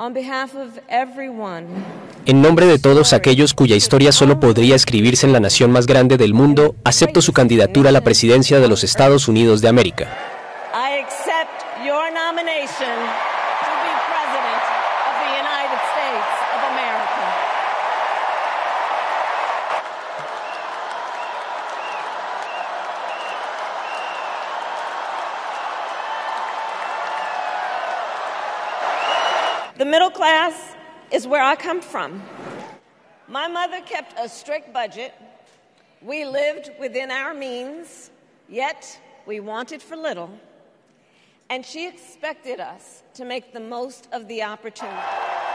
On behalf of everyone, En nombre de todos aquellos cuya historia solo podría escribirse en la nación más grande del mundo, acepto su candidatura a la presidencia de los Estados Unidos de América. I accept your nomination to be President of the United States of America. The middle class is where I come from. My mother kept a strict budget. We lived within our means, yet we wanted for little. And she expected us to make the most of the opportunity.